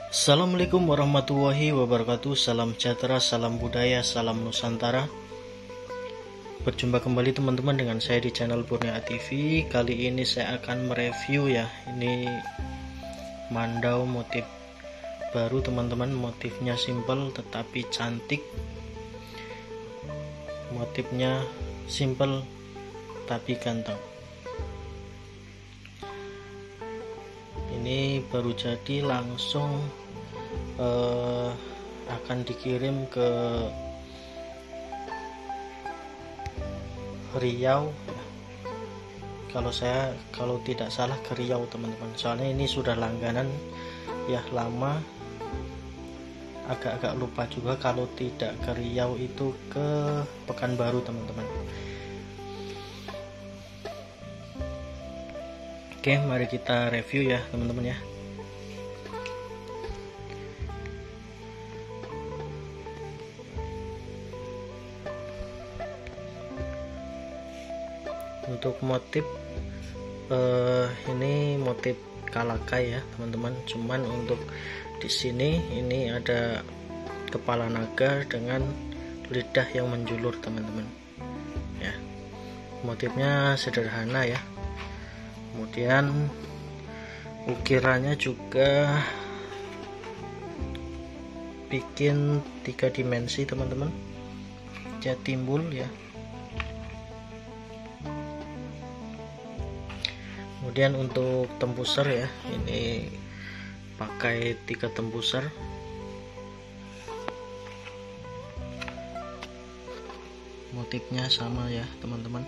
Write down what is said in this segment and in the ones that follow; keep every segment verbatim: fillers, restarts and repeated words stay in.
Assalamualaikum warahmatullahi wabarakatuh. Salam sejahtera, salam budaya, salam Nusantara. Berjumpa kembali teman-teman dengan saya di channel Purnia T V. Kali ini saya akan mereview ya. Ini mandau motif baru teman-teman. Motifnya simple tetapi cantik. Motifnya simple tapi ganteng. Ini baru jadi, langsung eh, akan dikirim ke Riau. Kalau saya kalau tidak salah ke Riau teman-teman. Soalnya ini sudah langganan ya, lama. Agak-agak lupa juga, kalau tidak ke Riau itu ke Pekanbaru teman-teman. Oke, mari kita review ya teman-teman ya. Untuk motif eh, ini motif kalakai ya teman-teman. Cuman untuk di sini ini ada kepala naga dengan lidah yang menjulur teman-teman. Ya, motifnya sederhana ya. Kemudian ukirannya juga bikin tiga dimensi teman-teman, dia timbul ya. Kemudian untuk tembuser ya, ini pakai tiga tembuser. Motifnya sama ya teman-teman.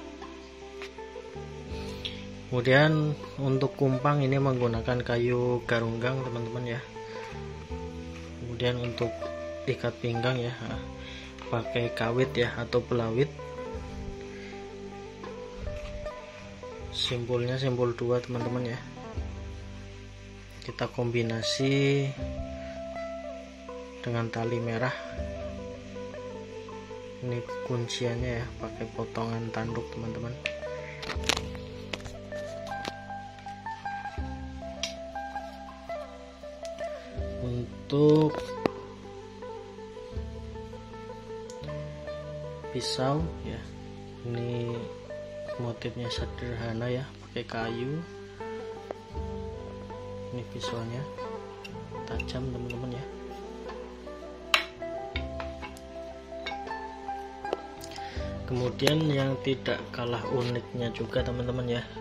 Kemudian untuk kumpang ini menggunakan kayu garunggang teman-teman ya. Kemudian untuk ikat pinggang ya, pakai kawit ya atau pelawit. Simpulnya simpul dua teman-teman ya. Kita kombinasi dengan tali merah. Ini kunciannya ya, pakai potongan tanduk teman-teman. Untuk pisau ya, ini motifnya sederhana ya, pakai kayu. Ini pisaunya tajam teman-teman ya. Kemudian yang tidak kalah uniknya juga teman-teman ya,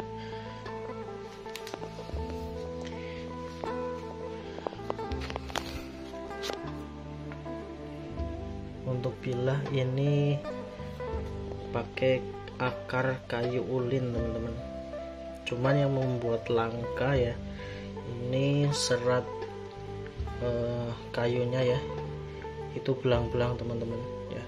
untuk bilah ini pakai akar kayu ulin teman-teman. Cuman yang membuat langka ya, ini serat eh, kayunya ya, itu belang-belang teman-teman ya.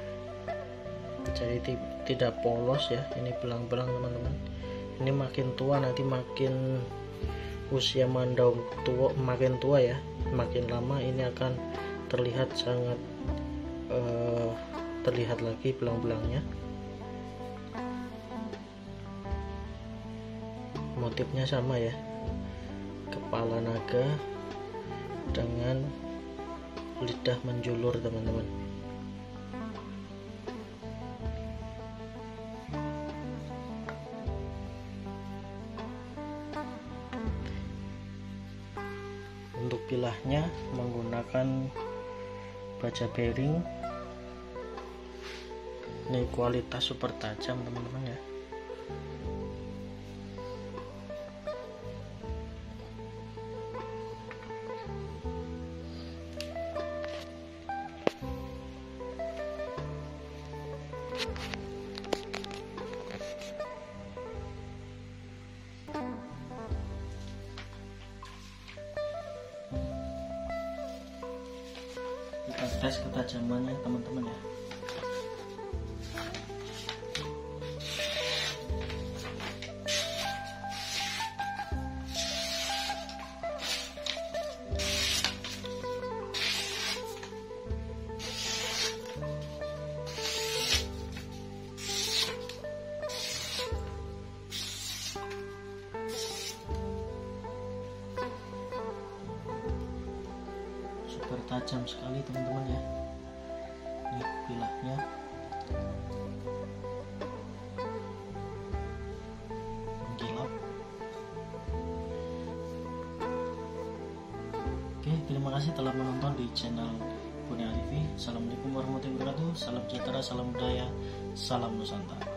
Jadi tidak polos ya, ini belang-belang teman-teman. Ini makin tua nanti, makin usia mandau tua, makin tua ya, makin lama ini akan terlihat sangat eh, terlihat lagi belang-belangnya. Motifnya sama ya, kepala naga dengan lidah menjulur teman-teman. Untuk bilahnya menggunakan baja bearing. Ini kualitas super tajam teman-teman ya. Kita tes ketajamannya teman-teman ya. tajam sekali teman-teman ya. Ini bilahnya. Mengkilap. Oke, terima kasih telah menonton di channel Kurnia T V. Assalamualaikum warahmatullahi wabarakatuh. Salam sejahtera, salam budaya, salam Nusantara.